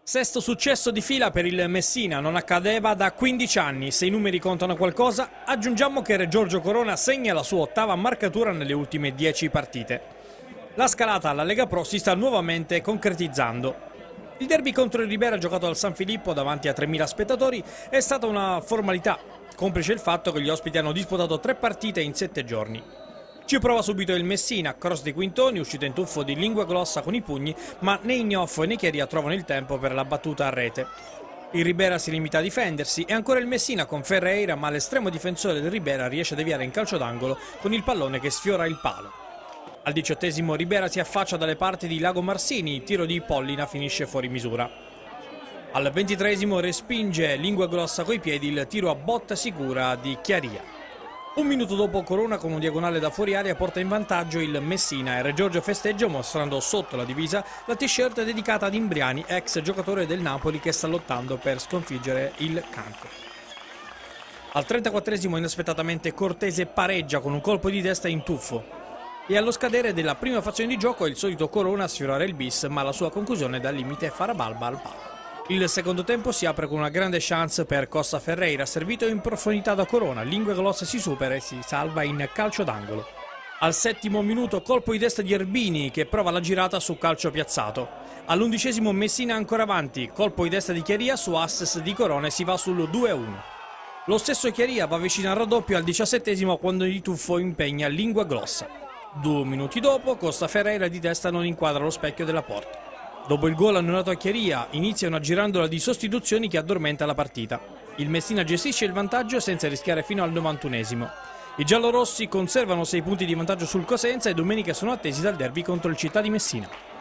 Sesto successo di fila per il Messina, non accadeva da 15 anni. Se i numeri contano qualcosa, aggiungiamo che Re Giorgio Corona segna la sua ottava marcatura nelle ultime 10 partite. La scalata alla Lega Pro si sta nuovamente concretizzando. Il derby contro il Ribera giocato al San Filippo davanti a 3.000 spettatori è stata una formalità, complice il fatto che gli ospiti hanno disputato 3 partite in 7 giorni. Ci prova subito il Messina, cross di Quintoni, uscita in tuffo di Lingua Glossa con i pugni, ma né Ignoffo né Chiaria trovano il tempo per la battuta a rete. Il Ribera si limita a difendersi e ancora il Messina con Ferreira, ma l'estremo difensore del Ribera riesce a deviare in calcio d'angolo con il pallone che sfiora il palo. Al 18° Ribera si affaccia dalle parti di Lago Marsini, tiro di Pollina finisce fuori misura. Al 23° respinge Lingua Glossa coi piedi il tiro a botta sicura di Chiaria. Un minuto dopo Corona con un diagonale da fuori area porta in vantaggio il Messina e Re Giorgio festeggia mostrando sotto la divisa la t-shirt dedicata ad Imbriani, ex giocatore del Napoli che sta lottando per sconfiggere il cancro. Al 34° inaspettatamente Cortese pareggia con un colpo di testa in tuffo. E allo scadere della prima frazione di gioco è il solito Corona a sfiorare il bis, ma la sua conclusione dal limite farà balba al palo. Il secondo tempo si apre con una grande chance per Costa Ferreira, servito in profondità da Corona, Lingua Glossa si supera e si salva in calcio d'angolo. Al 7° minuto colpo di testa di Erbini che prova la girata su calcio piazzato. All'11° Messina ancora avanti, colpo di testa di Chiaria su assist di Corona e si va sul 2-1. Lo stesso Chiaria va vicino al raddoppio al 17° quando di tuffo impegna Lingua Glossa. 2 minuti dopo Costa Ferreira di testa non inquadra lo specchio della porta. Dopo il gol annullato a Chiaria, inizia una girandola di sostituzioni che addormenta la partita. Il Messina gestisce il vantaggio senza rischiare fino al 91°. I giallorossi conservano 6 punti di vantaggio sul Cosenza e domenica sono attesi dal derby contro il Città di Messina.